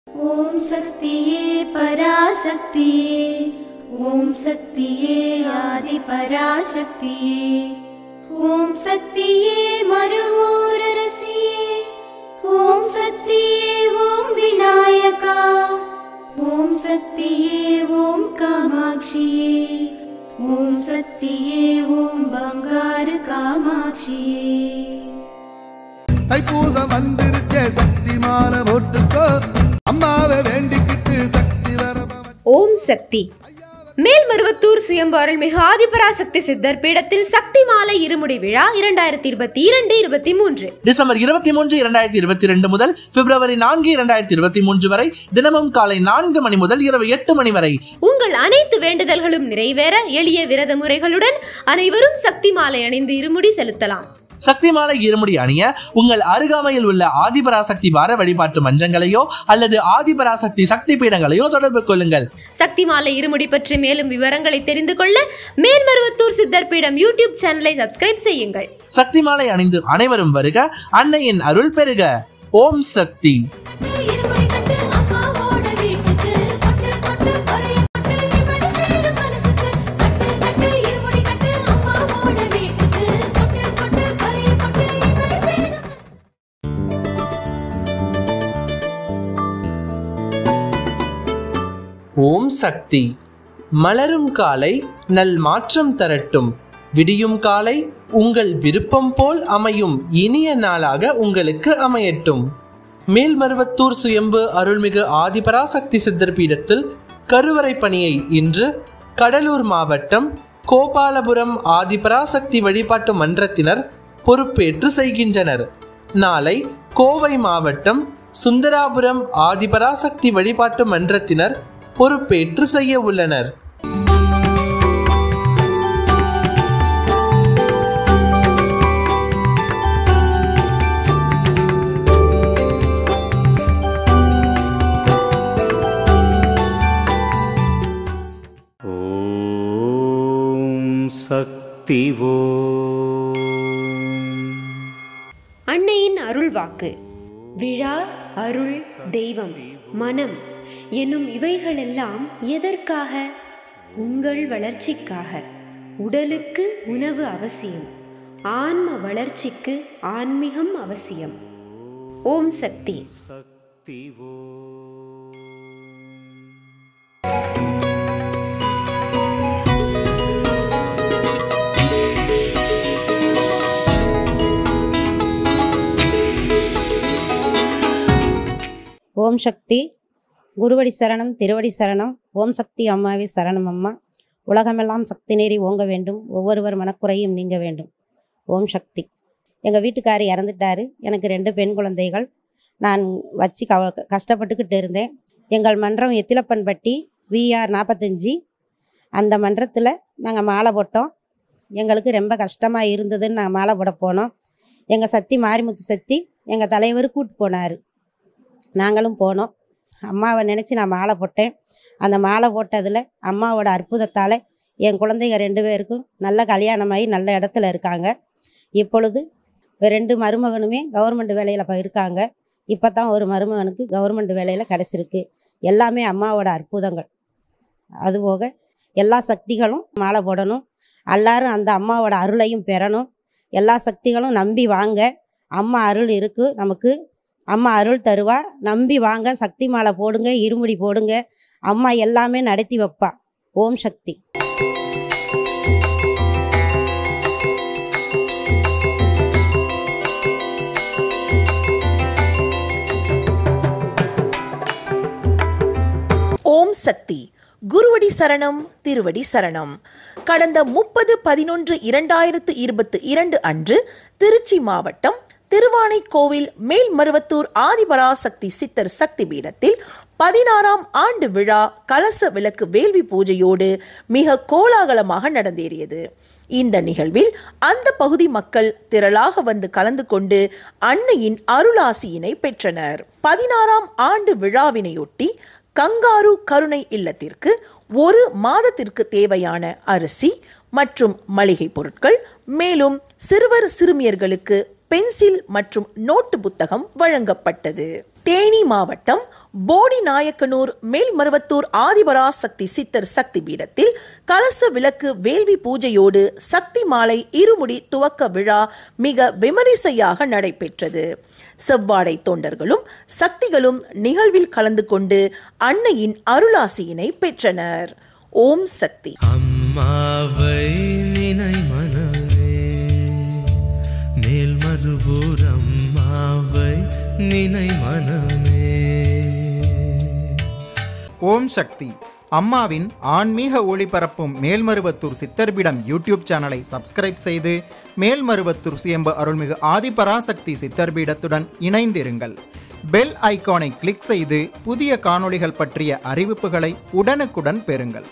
ஓம் சக்தியே பராசக்தியே, ஓம் சக்தியே ஆதி பராசக்தியே, ஓம் சக்தியே மறுவூரரசியே, ஓம் சக்தியே ஓம் விநாயகா, ஓம் சக்தியே ஓம் காமாட்சியே, ஓம் சக்தியே ஓம் பங்காரு காமாட்சியே. தைப்பூசம் வந்திருச்சே சக்தி மாலை போட்டுக்கோ, அம்மாவை வேண்டிக்கிட்டு சக்தி வர. ஓம் சக்தி. மேல்மருவத்தூர் சுயம்பு அருள்மிகு ஆதிபராசக்தி சித்தர் பீடத்தில் சக்தி மாலை இருமுடி விழா 2022-23 டிசம்பர் 23, 2022 முதல் பிப்ரவரி 4, 2023 வரை தினமும் காலை 4 மணி முதல் இரவு 8 மணி வரை உங்கள் அனைத்து வேண்டுதல்களும் நிறைவேற எளிய விரத முறைகளுடன் அனைவரும் சக்தி மாலை அணிந்து இருமுடி செலுத்தலாம். சக்தி மாலை இருமுடி அணிய உங்கள் அருகாமையில் உள்ள ஆதிபராசக்தி வார வழிபாட்டு மன்றங்களையோ அல்லது ஆதிபராசக்தி சக்தி பீடங்களையோ தொடர்பு கொள்ளுங்கள். சக்தி மாலை இருமுடி பற்றி மேலும் விவரங்களை தெரிந்து கொள்ள மேல்மருவத்தூர் சித்தர் பீடம் யூடியூப் சேனலை சப்ஸ்கிரைப் செய்யுங்கள். சக்தி மாலை அணிந்து அனைவரும் வருக, அன்னையின் அருள் பெருக. ஓம் சக்தி. ஓம் சக்தி. மலரும் காலை நல் மாற்றம் தரட்டும், விடியும் காலை உங்கள் விருப்பம் போல் அமையும் இனிய நாளாக உங்களுக்கு அமையட்டும். மேல்மருவத்தூர் சுயம்பு அருள்மிகு ஆதிபராசக்தி சித்தர் பீடத்தில் கருவறை பணியை இன்று கடலூர் மாவட்டம் கோபாலபுரம் ஆதிபராசக்தி வழிபாட்டு மன்றத்தினர் பொறுப்பேற்று செய்கின்றனர். நாளை கோவை மாவட்டம் சுந்தராபுரம் ஆதிபராசக்தி வழிபாட்டு மன்றத்தினர் பொறுப்பேற்று செய்ய உள்ளனர். ஓம் சக்தி. அன்னையின் அருள் வாக்கு. விழா, அருள், தெய்வம், மனம் எனும் இவைகளெல்லாம் எதற்காக? உங்கள் வளர்ச்சிக்காக. உடலுக்கு உணவு அவசியம், ஆன்ம வளர்ச்சிக்கு ஆன்மீகம் அவசியம். ஓம் சக்தி. ஓம் சக்தி. குருவடி சரணம், திருவடி சரணம். ஓம் சக்தி அம்மாவே சரணம் அம்மா. உலகமெல்லாம் சக்தி நேரி ஓங்க வேண்டும், ஒவ்வொருவர் மனக்குறையும் நீங்க வேண்டும். ஓம் சக்தி. எங்கள் வீட்டுக்காரர் இறந்துட்டார். எனக்கு 2 பெண் குழந்தைகள். நான் வச்சு கஷ்டப்பட்டுக்கிட்டு இருந்தேன். எங்கள் மன்றம் எத்திலப்பன்பட்டி விஆர் 45. அந்த மன்றத்தில் நாங்கள் மாலை போட்டோம். எங்களுக்கு ரொம்ப கஷ்டமாக இருந்ததுன்னு நாங்கள் மாலை போட போனோம். எங்கள் சக்தி மாரிமுத்து சக்தி எங்கள் தலைவர் கூட்டு போனார். நாங்களும் போனோம். அம்மாவை நினச்சி நான் மாலை போட்டேன். அந்த மாலை போட்டதில் அம்மாவோட அற்புதத்தால் என் குழந்தைங்க 2 பேருக்கும் நல்ல கல்யாணமாகி நல்ல இடத்துல இருக்காங்க. இப்பொழுது 2 மருமகனுமே கவர்மெண்ட் வேலையில் இருக்காங்க. இப்போ தான் ஒரு மருமகனுக்கு கவர்மெண்ட் வேலையில் கிடச்சிருக்கு. எல்லாமே அம்மாவோட அற்புதங்கள். அதுபோக எல்லா சக்திகளும் மாலை போடணும். எல்லாரும் அந்த அம்மாவோட அருளையும் பெறணும். எல்லா சக்திகளும் நம்பி வாங்க, அம்மா அருள் இருக்குது நமக்கு. அம்மா அருள் தருவா. நம்பி வாங்க, சக்தி மாலை போடுங்க, இருமுடி போடுங்க. அம்மா எல்லாமே நடத்தி வைப்பா. ஓம் சக்தி. ஓம் சக்தி. குருவடி சரணம், திருவடி சரணம். கடந்த 30/11/2022 அன்று திருச்சி மாவட்டம் திருவானைக்கோவில் மேல்மருவத்தூர் ஆதிபராசக்தி சித்தர் சக்தி பீடத்தில் 16ஆம் ஆண்டு விழா கலச விளக்கு வேள்வி பூஜையோடு மிக கோலாகலமாக நடந்தேறியது. இந்த நிகழ்வில் அந்த பகுதி மக்கள் திரளாக வந்து கலந்து கொண்டு அன்னையின் அருளாசியினை பெற்றனர். 16ஆம் ஆண்டு விழாவினையொட்டி கங்காரு கருணை இல்லத்திற்கு 1 மாதத்திற்கு தேவையான அரிசி மற்றும் மளிகை பொருட்கள், மேலும் சிறுவர் சிறுமியர்களுக்கு பென்சில் மற்றும் நோட்டு புத்தகம் வழங்கப்பட்டது. தேனி மாவட்டம் போடிநாயக்கனூர் மேல்மருவத்தூர் ஆதிபராசக்தி சித்தர் சக்தி பீடத்தில் கலச விளக்கு வேள்வி பூஜையோடு சக்தி மாலை இருமுடி துவக்க விழா மிக விமரிசையாக நடைபெற்றது. செவ்வாடை தொண்டர்களும் சக்திகளும் நிகழ்வில் கலந்து கொண்டு அன்னையின் அருளாசியினை பெற்றனர். ஓம் சக்தி. அம்மாவை நினை மனமே, மேல்மருவூர் அம்மாவை நினை மனமே. ஓம் சக்தி. அம்மாவின் ஆன்மீக ஒளிபரப்பும் மேல்மருவத்தூர் சித்தர்பீடம் யூடியூப் சேனலை சப்ஸ்கிரைப் செய்து மேல்மருவத்தூர் சுயம்பு அருள்மிகு ஆதிபராசக்தி சித்தர்பீடத்துடன் இணைந்திருங்கள். பெல் ஐகானை கிளிக் செய்து புதிய காணொளிகள் பற்றிய அறிவிப்புகளை உடனுக்குடன் பெறுங்கள்.